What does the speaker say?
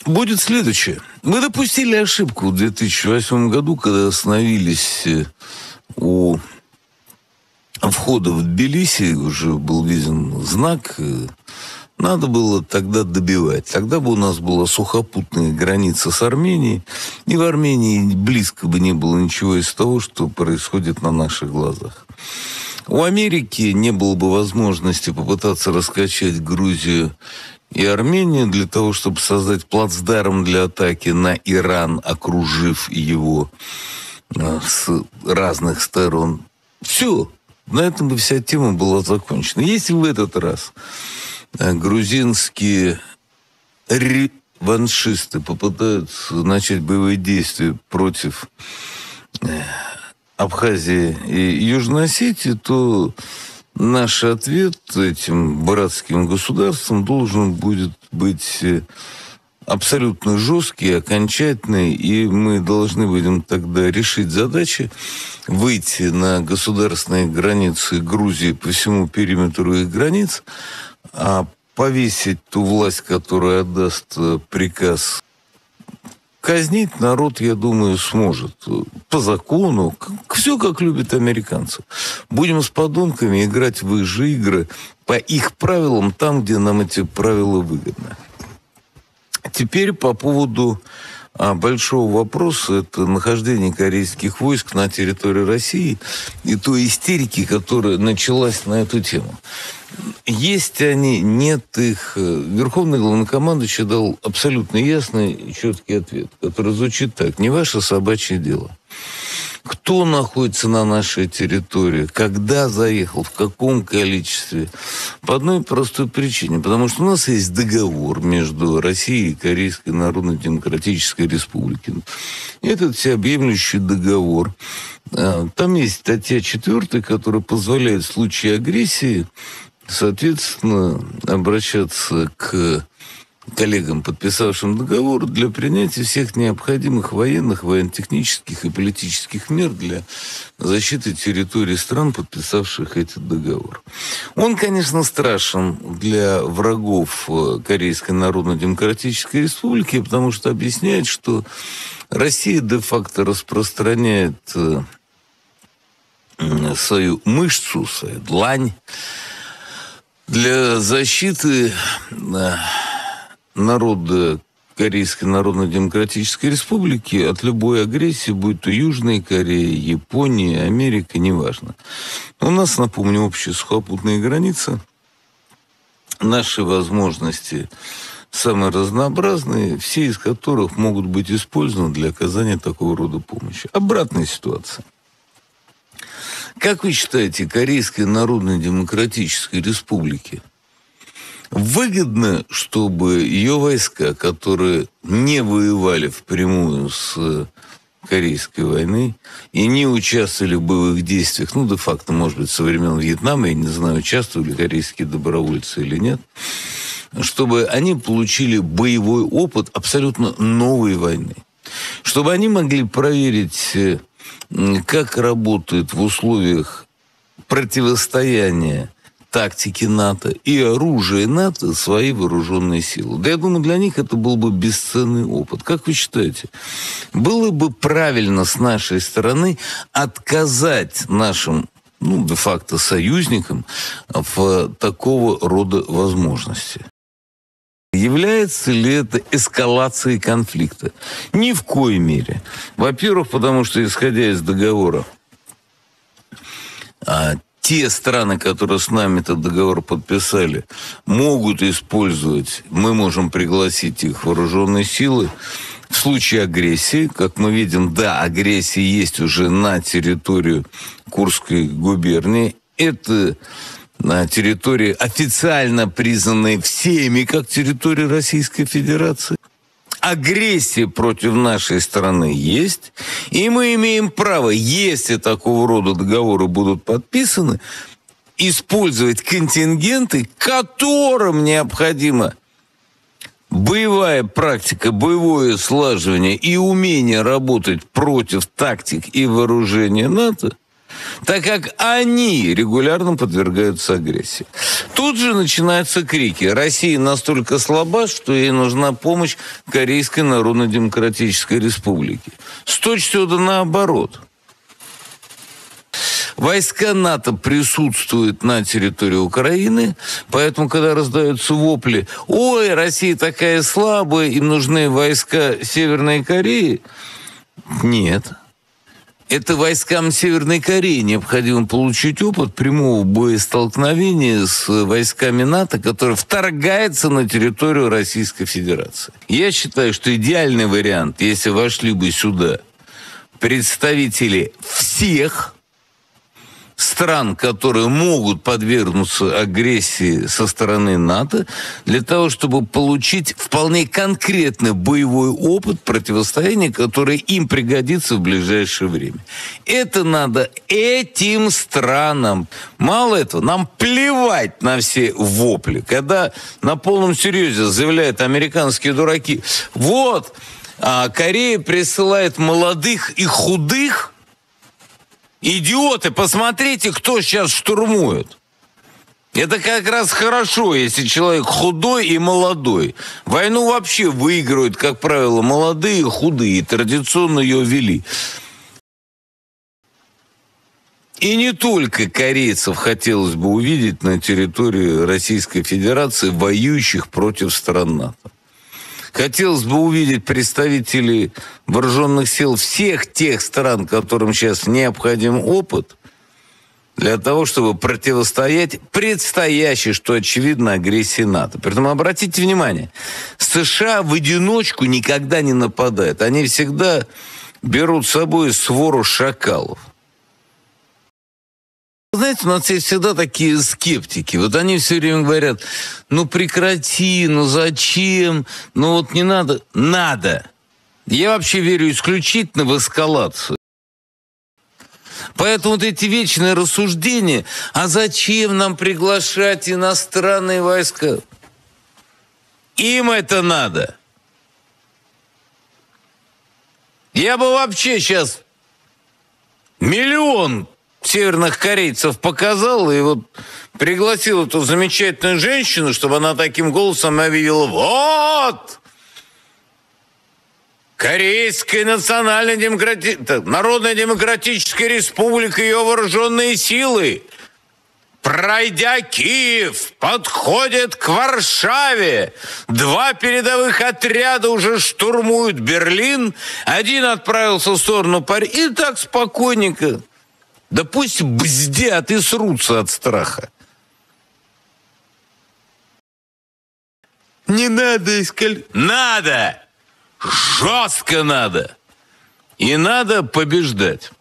будет следующее. Мы допустили ошибку в 2008 году, когда остановились у входа в Тбилиси, уже был виден знак. Надо было тогда добивать. Тогда бы у нас была сухопутная граница с Арменией, и в Армении близко бы не было ничего из того, что происходит на наших глазах. У Америки не было бы возможности попытаться раскачать Грузию и Армению для того, чтобы создать плацдарм для атаки на Иран, окружив его с разных сторон. Все. На этом бы вся тема была закончена. Если в этот раз грузинские реваншисты попытаются начать боевые действия против Абхазии и Южной Осетии, то наш ответ этим братским государствам должен будет быть абсолютно жесткий, окончательный, и мы должны будем тогда решить задачи, выйти на государственные границы Грузии по всему периметру их границ, а повесить ту власть, которая отдаст приказ. Казнить народ, я думаю, сможет. По закону. Все, как любят американцы. Будем с подонками играть в их же игры по их правилам, там, где нам эти правила выгодны. Теперь по поводу большого вопроса, это нахождение корейских войск на территории России и той истерики, которая началась на эту тему. Есть они, нет их. Верховный главнокомандующий дал абсолютно ясный и четкий ответ, который звучит так: не ваше собачье дело. Кто находится на нашей территории, когда заехал, в каком количестве. По одной простой причине. Потому что у нас есть договор между Россией и Корейской Народно-Демократической Республикой. Этот всеобъемлющий договор. Там есть статья 4, которая позволяет в случае агрессии, соответственно, обращаться к коллегам, подписавшим договор, для принятия всех необходимых военных, военно-технических и политических мер для защиты территории стран, подписавших этот договор. Он, конечно, страшен для врагов Корейской Народно-Демократической Республики, потому что объясняет, что Россия де-факто распространяет свою мышцу, свою длань для защиты народа Корейской Народно-Демократической Республики от любой агрессии, будь то Южная Корея, Япония, Америка, неважно. У нас, напомню, общая сухопутная граница. Наши возможности самые разнообразные, все из которых могут быть использованы для оказания такого рода помощи. Обратная ситуация. Как вы считаете, Корейской Народно-Демократической Республике выгодно, чтобы ее войска, которые не воевали впрямую с Корейской войной и не участвовали в боевых действиях, ну, де-факто, может быть, со времен Вьетнама, я не знаю, участвовали корейские добровольцы или нет, чтобы они получили боевой опыт абсолютно новой войны. Чтобы они могли проверить, как работает в условиях противостояния тактики НАТО и оружия НАТО свои вооруженные силы. Да, я думаю, для них это был бы бесценный опыт. Как вы считаете, было бы правильно с нашей стороны отказать нашим, де-факто союзникам в такого рода возможности? Является ли это эскалацией конфликта? Ни в коей мере. Во-первых, потому что, исходя из договора, те страны, которые с нами этот договор подписали, могут использовать, мы можем пригласить их вооруженные силы в случае агрессии. Как мы видим, да, агрессия есть уже на территорию Курской губернии. Это на территории, официально признанной всеми как территория Российской Федерации. Агрессия против нашей страны есть, и мы имеем право, если такого рода договоры будут подписаны, использовать контингенты, которым необходима боевая практика, боевое слаживание и умение работать против тактик и вооружения НАТО, так как они регулярно подвергаются агрессии. Тут же начинаются крики. Россия настолько слаба, что ей нужна помощь Корейской Народно-Демократической Республики. С точностью да наоборот. Войска НАТО присутствуют на территории Украины, поэтому, когда раздаются вопли, ой, Россия такая слабая, им нужны войска Северной Кореи, нет. Это войскам Северной Кореи необходимо получить опыт прямого боестолкновения с войсками НАТО, которые вторгаются на территорию Российской Федерации. Я считаю, что идеальный вариант, если вошли бы сюда представители всех стран, которые могут подвергнуться агрессии со стороны НАТО, для того, чтобы получить вполне конкретный боевой опыт противостояния, который им пригодится в ближайшее время. Это надо этим странам. Мало этого, нам плевать на все вопли. Когда на полном серьезе заявляют американские дураки, вот, Корея присылает молодых и худых. Идиоты, посмотрите, кто сейчас штурмует. Это как раз хорошо, если человек худой и молодой. Войну вообще выигрывают, как правило, молодые и худые. Традиционно ее вели. И не только корейцев хотелось бы увидеть на территории Российской Федерации, воюющих против стран НАТО. Хотелось бы увидеть представителей вооруженных сил всех тех стран, которым сейчас необходим опыт, для того, чтобы противостоять предстоящей, что очевидно, агрессии НАТО. Притом обратите внимание, США в одиночку никогда не нападают. Они всегда берут с собой свору шакалов. Знаете, у нас есть всегда такие скептики. Вот они все время говорят, ну прекрати, ну зачем, ну вот не надо. Надо. Я вообще верю исключительно в эскалацию. Поэтому вот эти вечные рассуждения, а зачем нам приглашать иностранные войска? Им это надо. Я бы вообще сейчас миллион северных корейцев показал и вот пригласил эту замечательную женщину, чтобы она таким голосом объявила: вот! Корейская Народно-Демократическая Республика и ее вооруженные силы, пройдя Киев, подходят к Варшаве. 2 передовых отряда уже штурмуют Берлин. Один отправился в сторону Парижа. И так спокойненько. Да пусть бздят и срутся от страха. Не надо искать. Надо! Жестко надо! И надо побеждать.